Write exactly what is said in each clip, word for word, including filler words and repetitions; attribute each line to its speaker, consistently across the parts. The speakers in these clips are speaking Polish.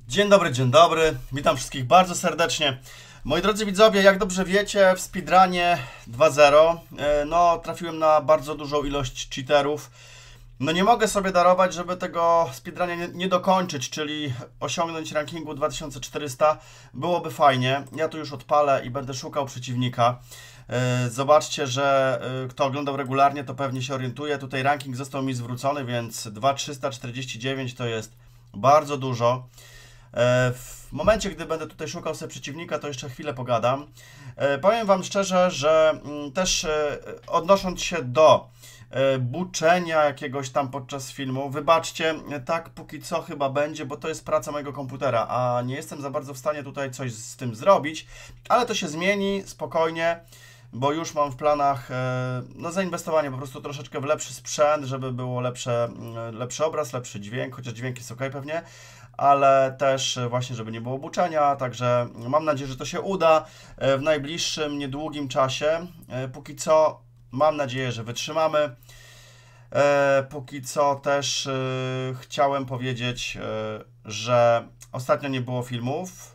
Speaker 1: Dzień dobry, dzień dobry. Witam wszystkich bardzo serdecznie. Moi drodzy widzowie, jak dobrze wiecie, w speedrunie dwa zero e, no, trafiłem na bardzo dużą ilość cheaterów. No nie mogę sobie darować, żeby tego speedrunia nie, nie dokończyć, czyli osiągnąć rankingu dwa tysiące czterysta. Byłoby fajnie. Ja tu już odpalę i będę szukał przeciwnika. E, Zobaczcie, że e, kto oglądał regularnie, to pewnie się orientuje. Tutaj ranking został mi zwrócony, więc dwa tysiące trzysta czterdzieści dziewięć to jest bardzo dużo. W momencie, gdy będę tutaj szukał sobie przeciwnika, to jeszcze chwilę pogadam. Powiem Wam szczerze, że też odnosząc się do buczenia jakiegoś tam podczas filmu, wybaczcie, tak póki co chyba będzie, bo to jest praca mojego komputera, a nie jestem za bardzo w stanie tutaj coś z tym zrobić, ale to się zmieni spokojnie, bo już mam w planach no, zainwestowanie po prostu troszeczkę w lepszy sprzęt, żeby było lepsze, lepszy obraz, lepszy dźwięk, chociaż dźwięk jest ok pewnie, ale też właśnie, żeby nie było buczenia, także mam nadzieję, że to się uda w najbliższym, niedługim czasie. Póki co mam nadzieję, że wytrzymamy. Póki co też chciałem powiedzieć, że ostatnio nie było filmów,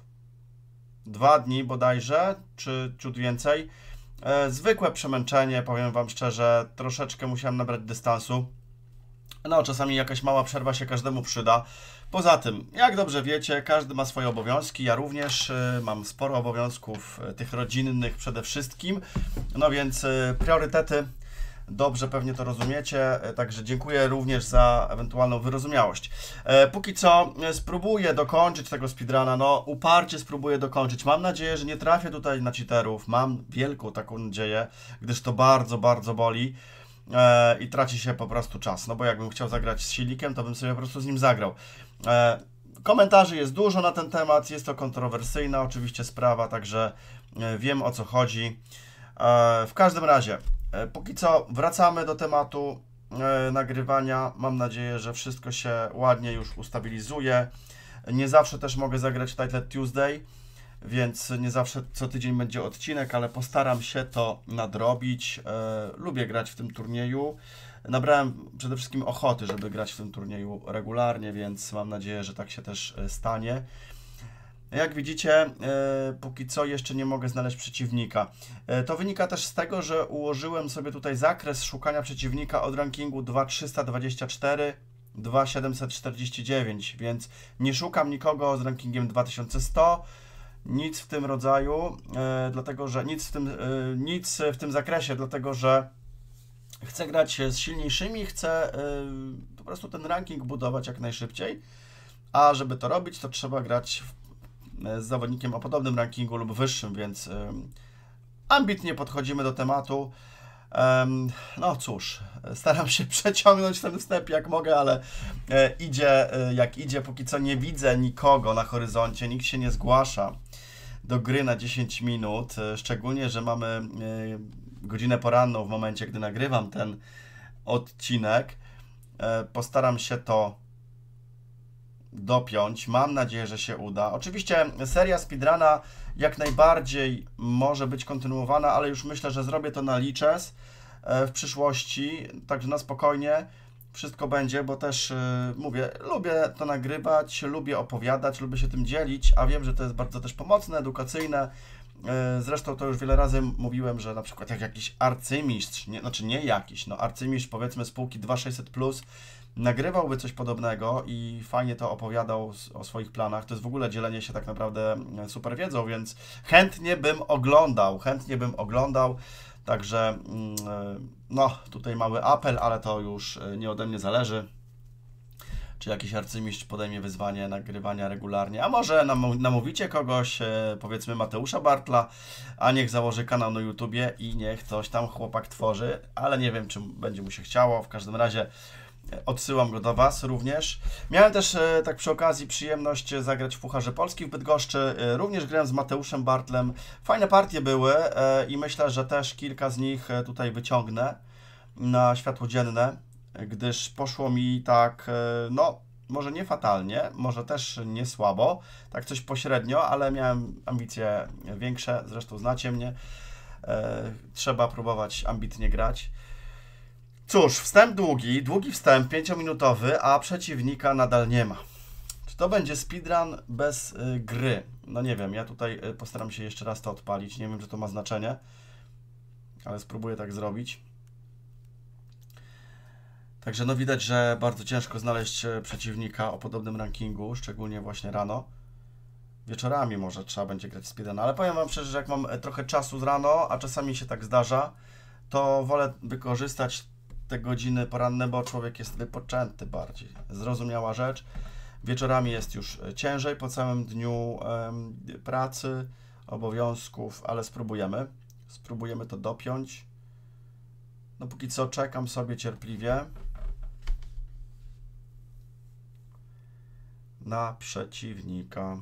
Speaker 1: dwa dni bodajże, czy ciut więcej. Zwykłe przemęczenie, powiem Wam szczerze, troszeczkę musiałem nabrać dystansu. No, czasami jakaś mała przerwa się każdemu przyda. Poza tym, jak dobrze wiecie, każdy ma swoje obowiązki. Ja również y, mam sporo obowiązków, y, tych rodzinnych przede wszystkim. No więc y, priorytety, dobrze pewnie to rozumiecie. Y, także dziękuję również za ewentualną wyrozumiałość. Y, póki co y, spróbuję dokończyć tego speedruna. No, uparcie spróbuję dokończyć. Mam nadzieję, że nie trafię tutaj na cheaterów. Mam wielką taką nadzieję, gdyż to bardzo, bardzo boli. E, i traci się po prostu czas, no bo jakbym chciał zagrać z silnikiem, to bym sobie po prostu z nim zagrał. E, komentarzy jest dużo na ten temat, jest to kontrowersyjna oczywiście sprawa, także e, wiem, o co chodzi. E, w każdym razie, e, póki co wracamy do tematu e, nagrywania. Mam nadzieję, że wszystko się ładnie już ustabilizuje. Nie zawsze też mogę zagrać Title Tuesday, więc nie zawsze co tydzień będzie odcinek, ale postaram się to nadrobić. E, lubię grać w tym turnieju. Nabrałem przede wszystkim ochoty, żeby grać w tym turnieju regularnie, więc mam nadzieję, że tak się też stanie. Jak widzicie, e, póki co jeszcze nie mogę znaleźć przeciwnika. E, to wynika też z tego, że ułożyłem sobie tutaj zakres szukania przeciwnika od rankingu dwa tysiące trzysta dwadzieścia cztery do dwa tysiące siedemset czterdzieści dziewięć, więc nie szukam nikogo z rankingiem dwa tysiące sto. Nic w tym rodzaju, e, dlatego że nic w tym, e, nic w tym zakresie, dlatego że chcę grać z silniejszymi, chcę e, po prostu ten ranking budować jak najszybciej, a żeby to robić, to trzeba grać w, e, z zawodnikiem o podobnym rankingu lub wyższym, więc e, ambitnie podchodzimy do tematu. E, no cóż, staram się przeciągnąć ten wstęp jak mogę, ale e, idzie e, jak idzie, póki co nie widzę nikogo na horyzoncie, nikt się nie zgłasza do gry na dziesięć minut, szczególnie, że mamy godzinę poranną w momencie, gdy nagrywam ten odcinek. Postaram się to dopiąć. Mam nadzieję, że się uda. Oczywiście seria speedruna jak najbardziej może być kontynuowana, ale już myślę, że zrobię to na liczes w przyszłości, także na spokojnie. Wszystko będzie, bo też yy, mówię, lubię to nagrywać, lubię opowiadać, lubię się tym dzielić, a wiem, że to jest bardzo też pomocne, edukacyjne. Yy, zresztą to już wiele razy mówiłem, że na przykład jak jakiś arcymistrz, nie, znaczy nie jakiś, no arcymistrz powiedzmy spółki dwa tysiące sześćset plus, nagrywałby coś podobnego i fajnie to opowiadał o swoich planach. To jest w ogóle dzielenie się tak naprawdę super wiedzą, więc chętnie bym oglądał, chętnie bym oglądał. Także no, tutaj mały apel, ale to już nie ode mnie zależy. Czy jakiś arcymistrz podejmie wyzwanie nagrywania regularnie, a może nam, namówicie kogoś, powiedzmy Mateusza Bartla, a niech założy kanał na YouTubie i niech coś tam chłopak tworzy, ale nie wiem, czy będzie mu się chciało. W każdym razie odsyłam go do Was również. Miałem też tak przy okazji przyjemność zagrać w Pucharze Polski w Bydgoszczy. Również grałem z Mateuszem Bartlem. Fajne partie były i myślę, że też kilka z nich tutaj wyciągnę na światło dzienne, gdyż poszło mi tak, no może nie fatalnie, może też nie słabo, tak coś pośrednio, ale miałem ambicje większe, zresztą znacie mnie. Trzeba próbować ambitnie grać. Cóż, wstęp długi, długi wstęp, pięciominutowy, a przeciwnika nadal nie ma. Czy to będzie speedrun bez y, gry? No nie wiem, ja tutaj y, postaram się jeszcze raz to odpalić. Nie wiem, czy to ma znaczenie, ale spróbuję tak zrobić. Także no widać, że bardzo ciężko znaleźć przeciwnika o podobnym rankingu, szczególnie właśnie rano. Wieczorami może trzeba będzie grać speedrun, ale powiem wam szczerze, że jak mam trochę czasu z rano, a czasami się tak zdarza, to wolę wykorzystać te godziny poranne, bo człowiek jest wypoczęty bardziej. Zrozumiała rzecz. Wieczorami jest już ciężej po całym dniu em, pracy, obowiązków, ale spróbujemy. Spróbujemy to dopiąć. No póki co czekam sobie cierpliwie na przeciwnika.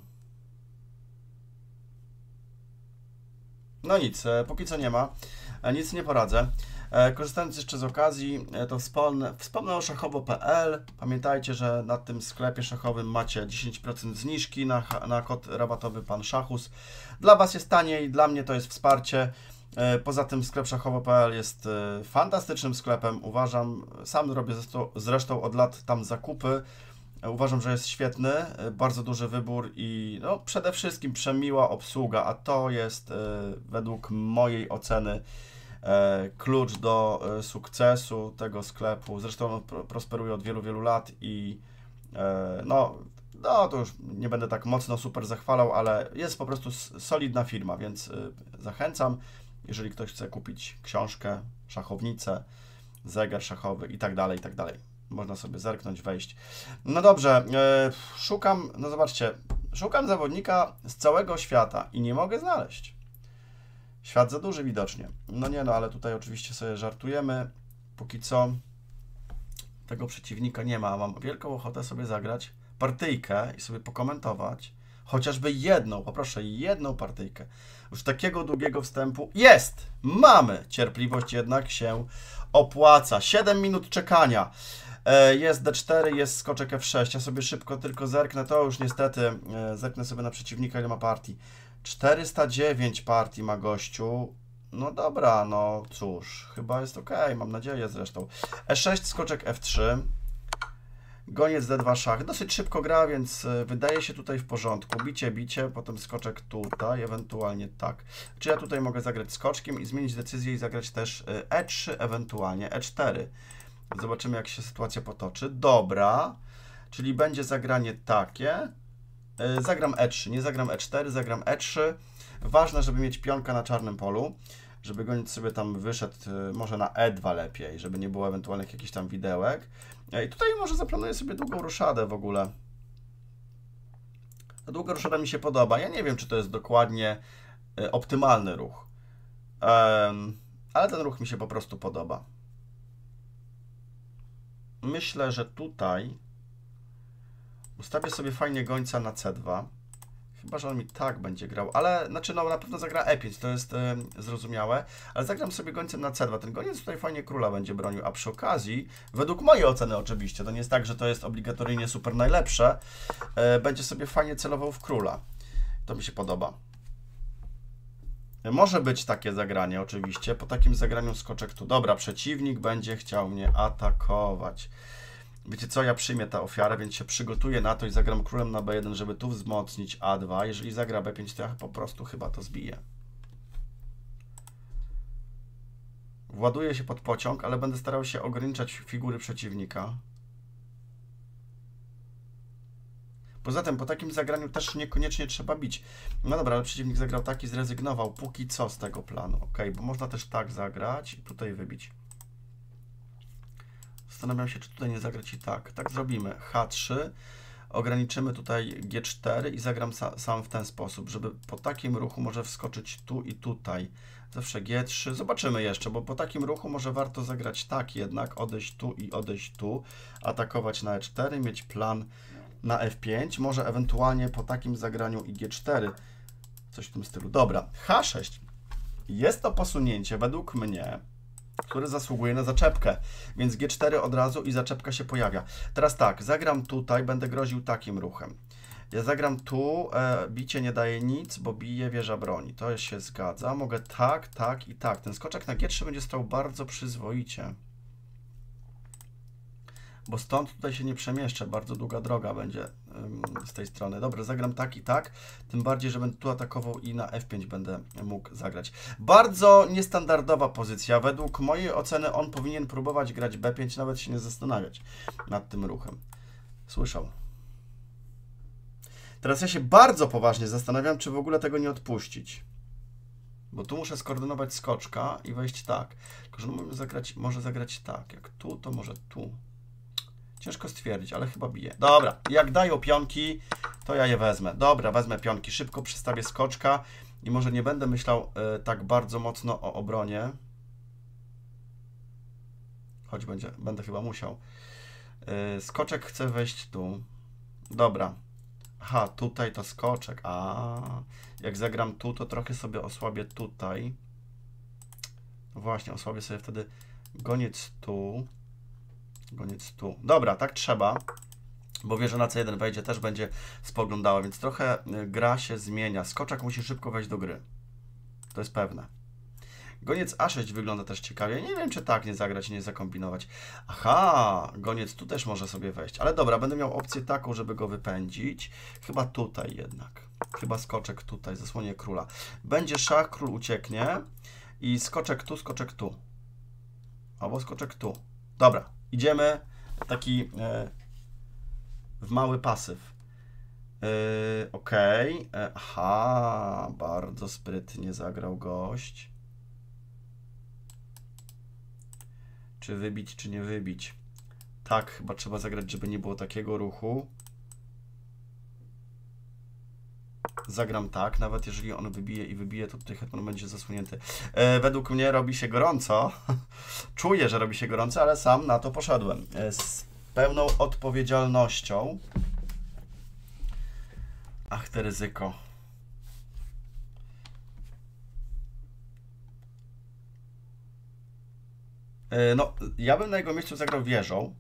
Speaker 1: No nic, póki co nie ma, nic nie poradzę. Korzystając jeszcze z okazji, to wspomnę, wspomnę o szachowo kropka pe el. Pamiętajcie, że na tym sklepie szachowym macie dziesięć procent zniżki na, na kod rabatowy Pan Szachus. Dla Was jest taniej, dla mnie to jest wsparcie. Poza tym sklep szachowo kropka pe el jest fantastycznym sklepem. Uważam, sam robię zresztą od lat tam zakupy. Uważam, że jest świetny, bardzo duży wybór i no, przede wszystkim przemiła obsługa, a to jest według mojej oceny klucz do sukcesu tego sklepu. Zresztą on prosperuje od wielu, wielu lat i no, no to już nie będę tak mocno super zachwalał, ale jest po prostu solidna firma, więc zachęcam, jeżeli ktoś chce kupić książkę, szachownicę, zegar szachowy i tak dalej, i tak dalej. Można sobie zerknąć, wejść. No dobrze, yy, szukam, no zobaczcie, szukam zawodnika z całego świata i nie mogę znaleźć. Świat za duży widocznie. No nie no, ale tutaj oczywiście sobie żartujemy. Póki co tego przeciwnika nie ma. Mam wielką ochotę sobie zagrać partyjkę i sobie pokomentować. Chociażby jedną, poproszę, jedną partyjkę. Już takiego długiego wstępu jest! Mamy! Cierpliwość jednak się opłaca. siedem minut czekania. Jest D cztery, jest skoczek F sześć. Ja sobie szybko tylko zerknę. To już niestety zerknę sobie na przeciwnika, ile ma partii. czterysta dziewięć partii ma gościu. No dobra, no cóż, chyba jest ok, mam nadzieję zresztą. E sześć, skoczek F trzy. Goniec D dwa szach. Dosyć szybko gra, więc wydaje się tutaj w porządku. Bicie, bicie, potem skoczek tutaj, ewentualnie tak. Czy ja tutaj mogę zagrać skoczkiem i zmienić decyzję i zagrać też E trzy, ewentualnie E cztery. Zobaczymy, jak się sytuacja potoczy. Dobra, czyli będzie zagranie takie. Zagram E trzy, nie zagram E cztery, zagram E trzy. Ważne, żeby mieć pionka na czarnym polu, żeby goniec sobie tam wyszedł może na E dwa lepiej, żeby nie było ewentualnych jakichś tam widełek. I tutaj może zaplanuję sobie długą ruszadę w ogóle. Ta długa ruszada mi się podoba. Ja nie wiem, czy to jest dokładnie optymalny ruch, um, ale ten ruch mi się po prostu podoba. Myślę, że tutaj ustawię sobie fajnie gońca na C dwa. Chyba że on mi tak będzie grał, ale znaczy no na pewno zagra E pięć, to jest y, zrozumiałe, ale zagram sobie gońcem na C dwa. Ten goniec tutaj fajnie króla będzie bronił, a przy okazji, według mojej oceny oczywiście, to nie jest tak, że to jest obligatoryjnie super najlepsze, y, będzie sobie fajnie celował w króla. To mi się podoba. Może być takie zagranie oczywiście, po takim zagraniu skoczek tu. Dobra, przeciwnik będzie chciał mnie atakować. Wiecie co, ja przyjmę tę ofiarę, więc się przygotuję na to i zagram królem na B jeden, żeby tu wzmocnić A dwa. Jeżeli zagra B pięć, to ja po prostu chyba to zbiję. Właduję się pod pociąg, ale będę starał się ograniczać figury przeciwnika. Poza tym, po takim zagraniu też niekoniecznie trzeba bić. No dobra, ale przeciwnik zagrał tak i zrezygnował póki co z tego planu. Ok, bo można też tak zagrać i tutaj wybić. Zastanawiam się, czy tutaj nie zagrać i tak. Tak zrobimy. H trzy, ograniczymy tutaj G cztery i zagram sa sam w ten sposób, żeby po takim ruchu może wskoczyć tu i tutaj. Zawsze G trzy. Zobaczymy jeszcze, bo po takim ruchu może warto zagrać tak jednak, odejść tu i odejść tu, atakować na E cztery, mieć plan na F pięć, może ewentualnie po takim zagraniu i G cztery. Coś w tym stylu. Dobra, H sześć. Jest to posunięcie według mnie, który zasługuje na zaczepkę, więc G cztery od razu i zaczepka się pojawia. Teraz tak, zagram tutaj, będę groził takim ruchem. Ja zagram tu, e, bicie nie daje nic, bo bije, wieża broni. To się zgadza. Mogę tak, tak i tak. Ten skoczek na G trzy będzie stał bardzo przyzwoicie. bo stąd tutaj się nie przemieszczę, bardzo długa droga będzie ym, z tej strony. Dobra, zagram tak i tak, tym bardziej, że będę tu atakował i na F pięć będę mógł zagrać. Bardzo niestandardowa pozycja, według mojej oceny on powinien próbować grać B pięć, nawet się nie zastanawiać nad tym ruchem. Słyszał. Teraz ja się bardzo poważnie zastanawiam, czy w ogóle tego nie odpuścić. Bo tu muszę skoordynować skoczka i wejść tak. Tylko, że może zagrać, może zagrać tak. Jak tu, to może tu. Ciężko stwierdzić, ale chyba bije. Dobra, jak dają pionki, to ja je wezmę. Dobra, wezmę pionki. Szybko przestawię skoczka i może nie będę myślał y, tak bardzo mocno o obronie. Choć będzie, będę chyba musiał. Y, skoczek chce wejść tu. Dobra. Aha, tutaj to skoczek. A jak zagram tu, to trochę sobie osłabię tutaj. No właśnie, osłabię sobie wtedy goniec tu. Goniec tu. Dobra, tak trzeba. Bo wie, że na C jeden wejdzie, też będzie spoglądała, więc trochę gra się zmienia. Skoczek musi szybko wejść do gry. To jest pewne. Goniec A sześć wygląda też ciekawie. Nie wiem, czy tak nie zagrać, nie zakombinować. Aha, goniec tu też może sobie wejść. Ale dobra, będę miał opcję taką, żeby go wypędzić. Chyba tutaj jednak. Chyba skoczek tutaj, zasłonię króla. Będzie szach, król ucieknie. I skoczek tu, skoczek tu. Albo skoczek tu. Dobra, idziemy taki e, w mały pasyw. E, Okej. Okay. Aha, bardzo sprytnie zagrał gość. Czy wybić, czy nie wybić? Tak, chyba trzeba zagrać, żeby nie było takiego ruchu. Zagram tak, nawet jeżeli on wybije i wybije, to tutaj hetman będzie zasłonięty. E, według mnie robi się gorąco. Czuję, że robi się gorąco, ale sam na to poszedłem. E, z pełną odpowiedzialnością. Ach, te ryzyko. E, no, ja bym na jego miejscu zagrał wieżą.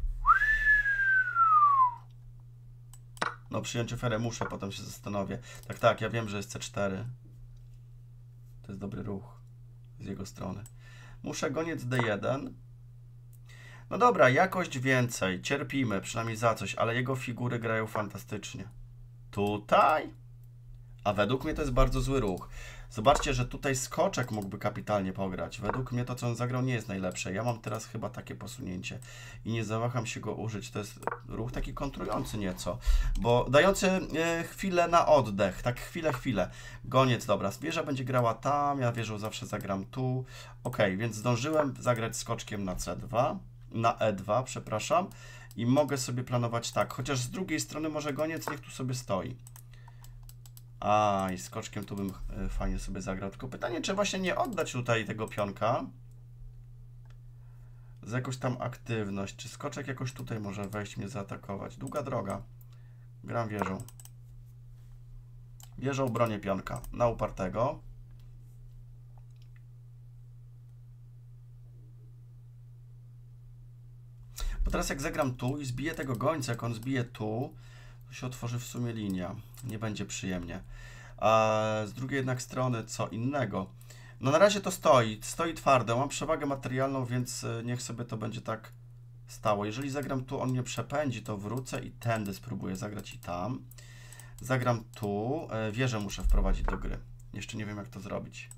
Speaker 1: No, przyjąć oferę muszę, potem się zastanowię. Tak, tak, ja wiem, że jest C cztery. To jest dobry ruch z jego strony. Muszę goniec D jeden. No dobra, jakość więcej. Cierpimy, przynajmniej za coś, ale jego figury grają fantastycznie. Tutaj? A według mnie to jest bardzo zły ruch. Zobaczcie, że tutaj skoczek mógłby kapitalnie pograć. Według mnie to, co on zagrał, nie jest najlepsze. Ja mam teraz chyba takie posunięcie i nie zawaham się go użyć. To jest ruch taki kontrujący nieco, bo dający e, chwilę na oddech. Tak chwilę, chwilę. Goniec, dobra. Wieża będzie grała tam, ja wieżą zawsze zagram tu. Ok, więc zdążyłem zagrać skoczkiem na C dwa, na E dwa, przepraszam. I mogę sobie planować tak. Chociaż z drugiej strony może goniec niech tu sobie stoi. A, i skoczkiem tu bym fajnie sobie zagrał. Tylko pytanie, czy właśnie nie oddać tutaj tego pionka za jakąś tam aktywność. Czy skoczek jakoś tutaj może wejść, mnie zaatakować? Długa droga. Gram wieżą. Wieżą, bronię pionka. Na upartego. Bo teraz jak zagram tu i zbiję tego gońca, jak on zbije tu, to się otworzy w sumie linia. Nie będzie przyjemnie. A z drugiej jednak strony co innego. No na razie to stoi. Stoi twardo. Mam przewagę materialną, więc niech sobie to będzie tak stało. Jeżeli zagram tu, on mnie przepędzi, to wrócę i tędy spróbuję zagrać i tam. Zagram tu. Wieżę muszę wprowadzić do gry. Jeszcze nie wiem, jak to zrobić.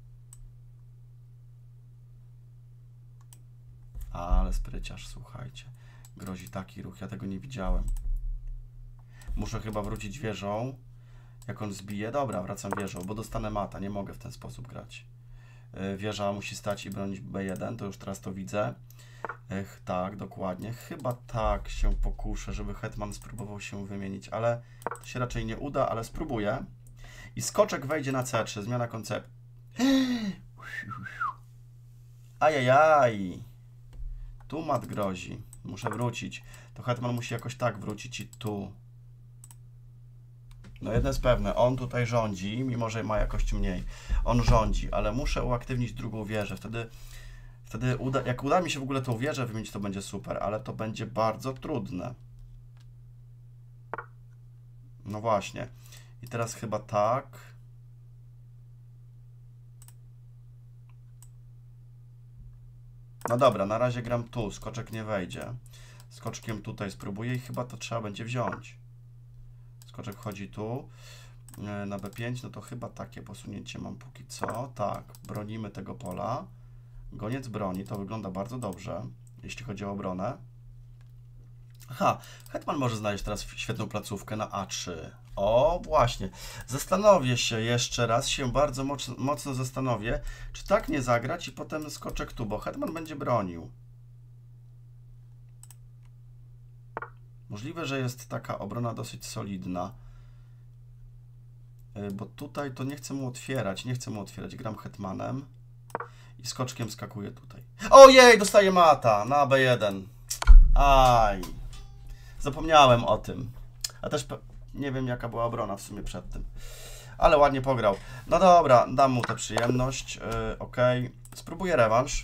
Speaker 1: Ale spryciarz, słuchajcie. Grozi taki ruch. Ja tego nie widziałem. Muszę chyba wrócić wieżą. Jak on zbije, dobra, wracam wieżą, bo dostanę mata, nie mogę w ten sposób grać. Wieża musi stać i bronić B jeden, to już teraz to widzę. Ech, tak, dokładnie. Chyba tak się pokuszę, żeby hetman spróbował się wymienić, ale to się raczej nie uda, ale spróbuję. I skoczek wejdzie na C trzy, zmiana konceptu. Ajajaj. Tu mat grozi. Muszę wrócić. To hetman musi jakoś tak wrócić i tu. No jedno jest pewne, on tutaj rządzi, mimo że ma jakość mniej. On rządzi, ale muszę uaktywnić drugą wieżę. Wtedy, wtedy uda, jak uda mi się w ogóle tą wieżę wymienić, to będzie super, ale to będzie bardzo trudne. No właśnie. I teraz chyba tak. No dobra, na razie gram tu, skoczek nie wejdzie. Skoczkiem tutaj spróbuję i chyba to trzeba będzie wziąć. Skoczek wchodzi tu na B pięć, no to chyba takie posunięcie mam póki co. Tak, bronimy tego pola. Goniec broni, to wygląda bardzo dobrze, jeśli chodzi o obronę. Aha, hetman może znaleźć teraz świetną placówkę na A trzy. O, właśnie. Zastanowię się jeszcze raz, się bardzo mocno, mocno zastanowię, czy tak nie zagrać i potem skoczek tu, bo hetman będzie bronił. Możliwe, że jest taka obrona dosyć solidna. Bo tutaj to nie chcę mu otwierać, nie chcę mu otwierać. Gram hetmanem i skoczkiem skakuję tutaj. Ojej, dostaję mata na B jeden. Aj. Zapomniałem o tym. A też nie wiem, jaka była obrona w sumie przed tym. Ale ładnie pograł. No dobra, dam mu tę przyjemność. Yy, ok. Spróbuję rewanż.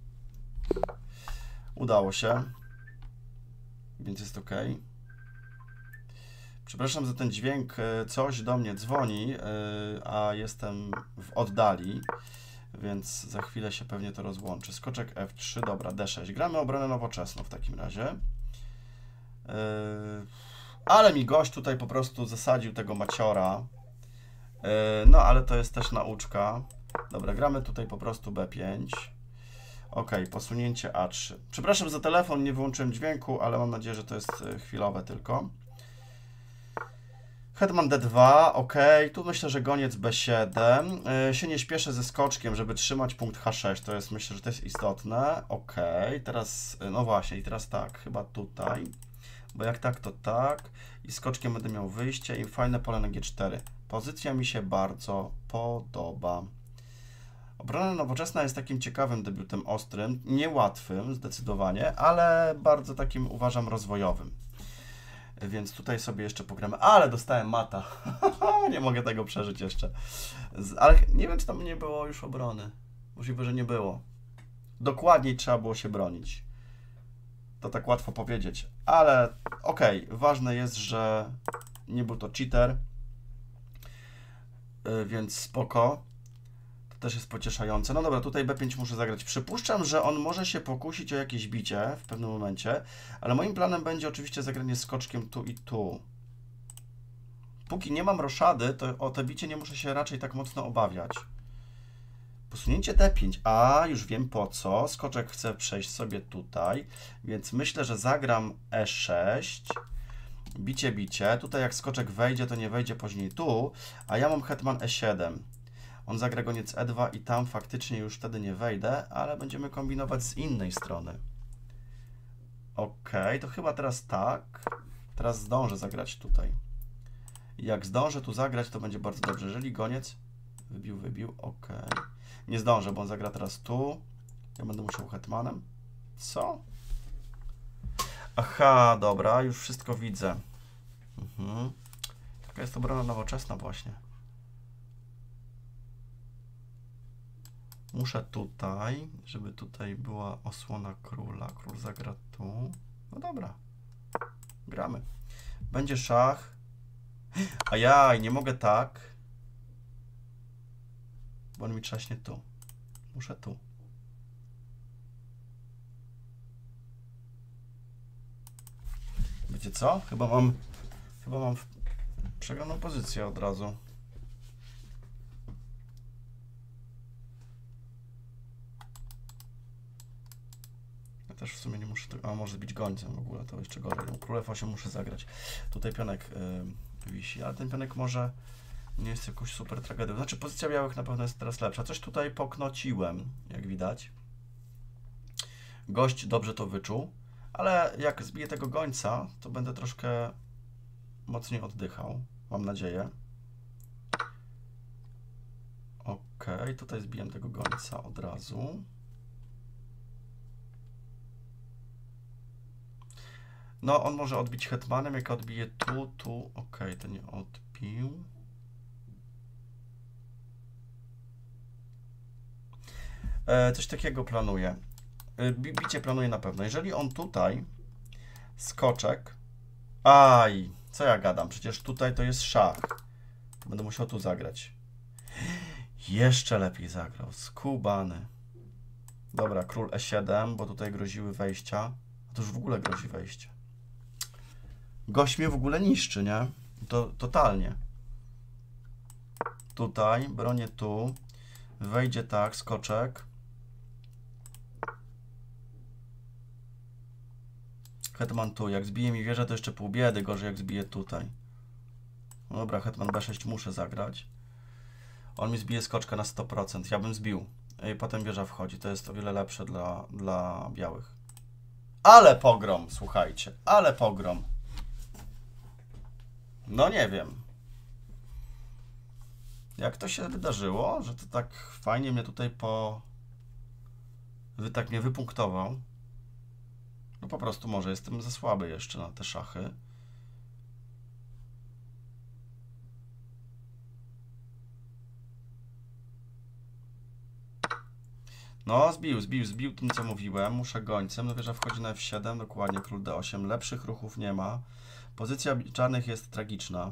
Speaker 1: Udało się. Więc jest ok. Przepraszam za ten dźwięk. Coś do mnie dzwoni, yy, a jestem w oddali. Więc za chwilę się pewnie to rozłączy. Skoczek F trzy, dobra, D sześć. Gramy obronę nowoczesną w takim razie. Yy, ale mi gość tutaj po prostu zasadził tego maciora. Yy, no, ale to jest też nauczka. Dobra, gramy tutaj po prostu B pięć. Ok, posunięcie A trzy. Przepraszam za telefon, nie wyłączyłem dźwięku, ale mam nadzieję, że to jest chwilowe tylko. Hetman D dwa, ok, tu myślę, że goniec B siedem. Yy, się nie śpieszę ze skoczkiem, żeby trzymać punkt H sześć, to jest, myślę, że to jest istotne. Ok, teraz, no właśnie, i teraz tak, chyba tutaj, bo jak tak, to tak. I skoczkiem będę miał wyjście i fajne pole na G cztery. Pozycja mi się bardzo podoba. Obrona nowoczesna jest takim ciekawym debiutem ostrym, niełatwym zdecydowanie, ale bardzo takim, uważam, rozwojowym. Więc tutaj sobie jeszcze pogramy. Ale dostałem mata. Nie mogę tego przeżyć jeszcze. Ale nie wiem, czy tam nie było już obrony. Możliwe, że nie było. Dokładniej trzeba było się bronić. To tak łatwo powiedzieć. Ale okej, okay. Ważne jest, że nie był to cheater. Więc spoko. To też jest pocieszające. No dobra, tutaj B pięć muszę zagrać. Przypuszczam, że on może się pokusić o jakieś bicie w pewnym momencie, ale moim planem będzie oczywiście zagranie skoczkiem tu i tu. Póki nie mam roszady, to o te bicie nie muszę się raczej tak mocno obawiać. Posunięcie D pięć. A, już wiem po co. Skoczek chce przejść sobie tutaj, więc myślę, że zagram E sześć. Bicie, bicie. Tutaj jak skoczek wejdzie, to nie wejdzie później tu, a ja mam hetman E siedem. On zagra goniec E dwa i tam faktycznie już wtedy nie wejdę, ale będziemy kombinować z innej strony. Ok, to chyba teraz tak. Teraz zdążę zagrać tutaj. I jak zdążę tu zagrać, to będzie bardzo dobrze. Jeżeli goniec wybił, wybił, ok. Nie zdążę, bo on zagra teraz tu. Ja będę musiał hetmanem. Co? Aha, dobra, już wszystko widzę. Mhm. Taka jest obrona nowoczesna właśnie. Muszę tutaj, żeby tutaj była osłona króla. Król zagra tu. No dobra. Gramy. Będzie szach. Ajaj, nie mogę tak. Bo on mi trzaśnie tu. Muszę tu. Wiecie co? Chyba mam chyba mam przegraną pozycję od razu. Ja też w sumie nie muszę... A może być gońcem w ogóle, to jeszcze gorzej. Król F osiem muszę zagrać. Tutaj pionek yy, wisi, ale ten pionek może nie jest jakąś super tragedią. Znaczy pozycja białych na pewno jest teraz lepsza. Coś tutaj poknociłem, jak widać. Gość dobrze to wyczuł. Ale jak zbiję tego gońca, to będę troszkę mocniej oddychał. Mam nadzieję. Ok, tutaj zbiję tego gońca od razu. No, on może odbić hetmanem, jak odbije tu, tu. Ok, to nie odbił. E, coś takiego planuję. Bicie planuję na pewno. Jeżeli on tutaj skoczek. Aj, co ja gadam? Przecież tutaj to jest szach. Będę musiał tu zagrać. Jeszcze lepiej zagrał. Skubany. Dobra, król E siedem, bo tutaj groziły wejścia. to już w ogóle grozi wejście. Gość mnie w ogóle niszczy, nie? To totalnie. Tutaj, bronię tu. Wejdzie tak, skoczek. Hetman tu. Jak zbije mi wieżę, to jeszcze pół biedy. Gorzej jak zbije tutaj. No dobra, hetman B sześć muszę zagrać. On mi zbije skoczkę na sto procent. Ja bym zbił. I potem wieża wchodzi. To jest o wiele lepsze dla, dla białych. Ale pogrom, słuchajcie. Ale pogrom. No nie wiem. Jak to się wydarzyło, że to tak fajnie mnie tutaj po... Wy tak mnie wypunktował. No po prostu może jestem za słaby jeszcze na te szachy. No, zbił, zbił, zbił tym, co mówiłem. Muszę gońcem. No wieża wchodzi na F siedem, dokładnie, król D osiem. Lepszych ruchów nie ma. Pozycja czarnych jest tragiczna.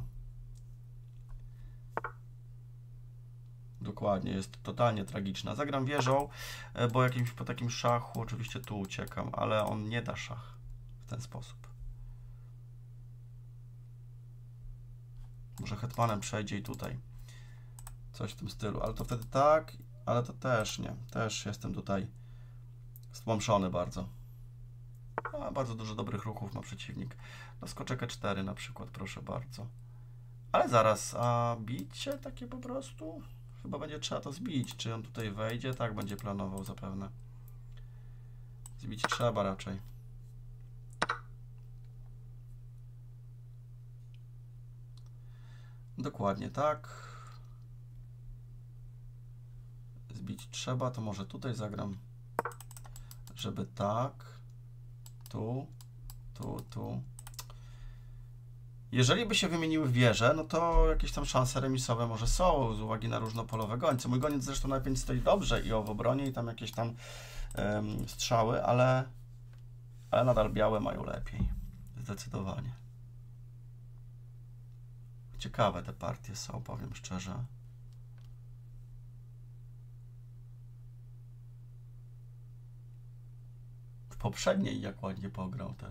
Speaker 1: Dokładnie, jest totalnie tragiczna. Zagram wieżą, bo jakimś, po takim szachu oczywiście tu uciekam, ale on nie da szach w ten sposób. Może hetmanem przejdzie i tutaj. Coś w tym stylu, ale to wtedy tak, ale to też nie. Też jestem tutaj stłamszony bardzo. A, bardzo dużo dobrych ruchów ma przeciwnik. No skoczek E cztery na przykład, proszę bardzo. Ale zaraz, a bicie takie po prostu? Chyba będzie trzeba to zbić. Czy on tutaj wejdzie? Tak, będzie planował zapewne. Zbić trzeba raczej. Dokładnie tak. Zbić trzeba, to może tutaj zagram, żeby tak. Tu, tu, tu. Jeżeli by się wymieniły wieże, no to jakieś tam szanse remisowe może są z uwagi na różnopolowe gońce. Mój goniec zresztą na pięć stoi dobrze i o w obronie i tam jakieś tam um, strzały, ale, ale nadal białe mają lepiej. Zdecydowanie. Ciekawe te partie są, powiem szczerze. W poprzedniej jak ładnie pograł też.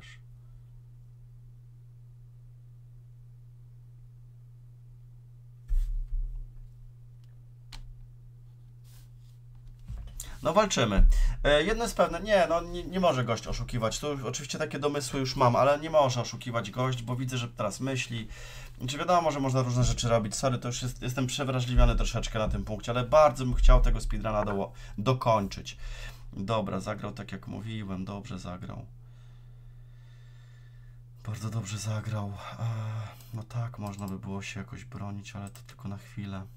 Speaker 1: No walczymy. E, jedno jest pewne, nie, no nie, nie może gość oszukiwać. Tu oczywiście takie domysły już mam, ale nie może oszukiwać gość, bo widzę, że teraz myśli. Czy wiadomo, że można różne rzeczy robić. Sorry, to już jest, jestem przewrażliwiony troszeczkę na tym punkcie, ale bardzo bym chciał tego speedruna do, dokończyć. Dobra, zagrał tak jak mówiłem, dobrze zagrał. Bardzo dobrze zagrał. E, no tak, można by było się jakoś bronić, ale to tylko na chwilę.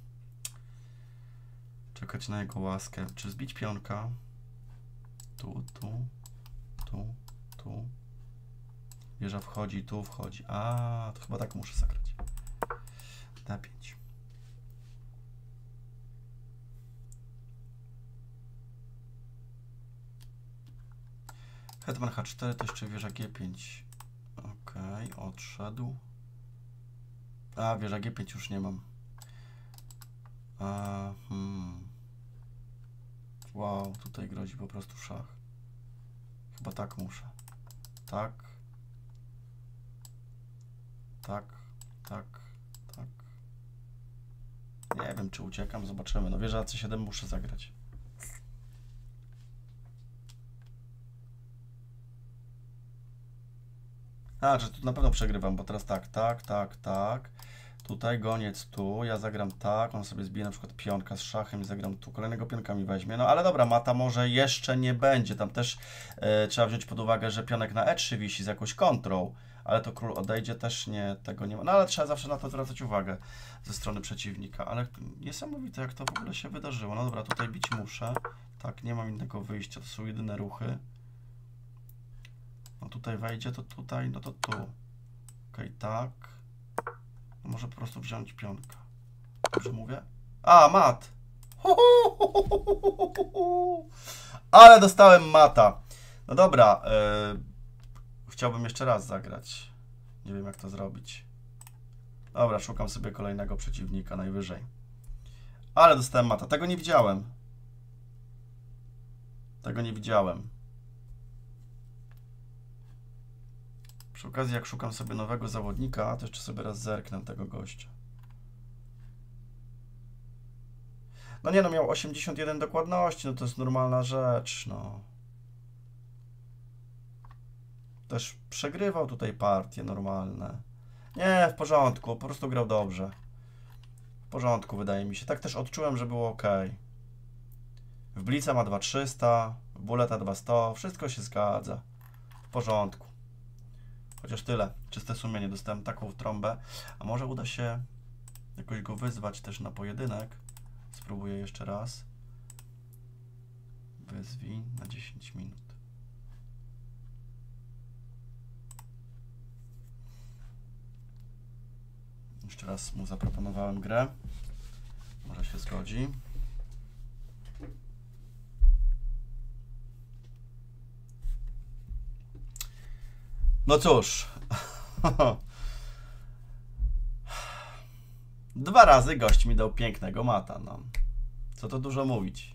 Speaker 1: Czekać na jego łaskę. Czy zbić pionka? Tu, tu, tu, tu. Wieża wchodzi, tu wchodzi. A, to chyba tak muszę zagrać. D pięć. Hetman H cztery, to jeszcze wieża G pięć. Okej, okay, odszedł. A, wieża G pięć już nie mam. A, hmm. Wow, tutaj grozi po prostu szach. Chyba tak muszę. Tak. Tak, tak, tak. Nie wiem, czy uciekam, zobaczymy. No wieża C siedem muszę zagrać. A, że tu na pewno przegrywam, bo teraz tak, tak, tak, tak. Tutaj goniec tu, ja zagram tak, on sobie zbije na przykład pionka z szachem i zagram tu, kolejnego pionka mi weźmie. No ale dobra, mata może jeszcze nie będzie. Tam też e, trzeba wziąć pod uwagę, że pionek na E trzy wisi z jakąś kontrą, ale to król odejdzie, też nie, tego nie ma. No ale trzeba zawsze na to zwracać uwagę ze strony przeciwnika. Ale niesamowite, jak to w ogóle się wydarzyło. No dobra, tutaj bić muszę. Tak, nie mam innego wyjścia, to są jedyne ruchy. No tutaj wejdzie, to tutaj, no to tu. Okej, okay, tak. No może po prostu wziąć pionka. Dobrze mówię? A, mat! Ale dostałem mata. No dobra, yy, chciałbym jeszcze raz zagrać. Nie wiem, jak to zrobić. Dobra, szukam sobie kolejnego przeciwnika najwyżej. Ale dostałem mata. Tego nie widziałem. Tego nie widziałem. Przy okazji, jak szukam sobie nowego zawodnika, to jeszcze sobie raz zerknę tego gościa. No nie no, miał osiemdziesiąt jeden dokładności, no to jest normalna rzecz, no. Też przegrywał tutaj partie normalne. Nie, w porządku, po prostu grał dobrze. W porządku, wydaje mi się. Tak też odczułem, że było ok. W Blica ma dwa tysiące trzysta, w Bulleta dwa tysiące sto, wszystko się zgadza. W porządku. Chociaż tyle, czyste sumienie, dostałem taką trąbę. A może uda się jakoś go wyzwać też na pojedynek. Spróbuję jeszcze raz. Wyzwij na dziesięć minut. Jeszcze raz mu zaproponowałem grę. Może się zgodzi. No cóż. Dwa razy gość mi dał pięknego mata, no. Co to dużo mówić.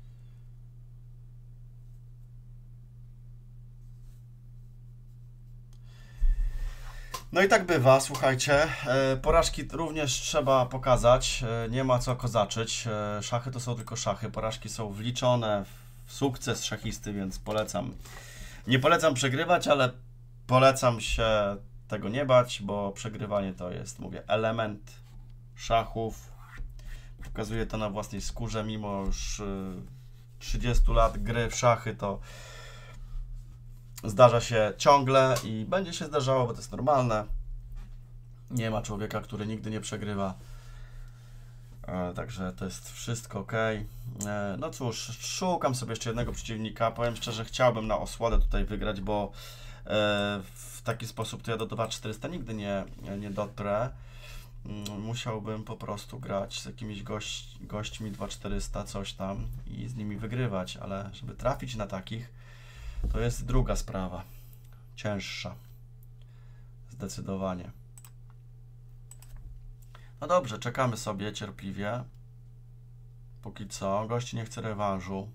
Speaker 1: No i tak bywa, słuchajcie, porażki również trzeba pokazać, nie ma co kozaczyć, szachy to są tylko szachy, porażki są wliczone w sukces szachisty, więc polecam. Nie polecam przegrywać, ale polecam się tego nie bać, bo przegrywanie to jest, mówię, element szachów. Pokazuję to na własnej skórze, mimo już trzydziestu lat gry w szachy, to zdarza się ciągle i będzie się zdarzało, bo to jest normalne. Nie ma człowieka, który nigdy nie przegrywa. E, także to jest wszystko ok. E, no cóż, szukam sobie jeszcze jednego przeciwnika. Powiem szczerze, chciałbym na osłodę tutaj wygrać, bo e, w taki sposób to ja do dwa tysiące czterysta nigdy nie, nie dotrę. Musiałbym po prostu grać z jakimiś gość, gośćmi dwa tysiące czterysta, coś tam i z nimi wygrywać, ale żeby trafić na takich, to jest druga sprawa. Cięższa. Zdecydowanie. No dobrze, czekamy sobie cierpliwie. Póki co. Gość nie chce rewanżu.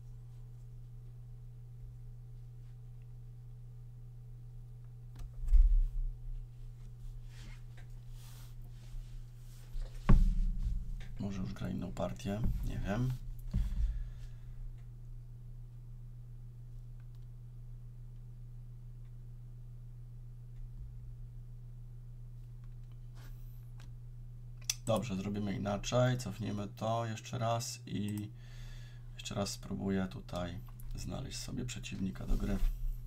Speaker 1: Może już gra inną partię. Nie wiem. Dobrze, zrobimy inaczej, cofniemy to jeszcze raz i jeszcze raz spróbuję tutaj znaleźć sobie przeciwnika do gry.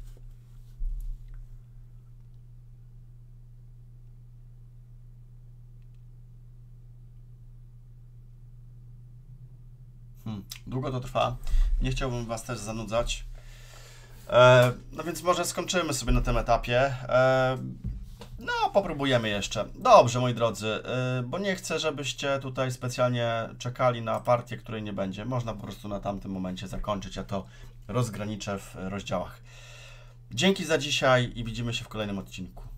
Speaker 1: Hmm, długo to trwa, nie chciałbym Was też zanudzać, e, no więc może skończymy sobie na tym etapie. E, No, popróbujemy jeszcze. Dobrze, moi drodzy, yy, bo nie chcę, żebyście tutaj specjalnie czekali na partię, której nie będzie. Można po prostu na tamtym momencie zakończyć, ja to rozgraniczę w rozdziałach. Dzięki za dzisiaj i widzimy się w kolejnym odcinku.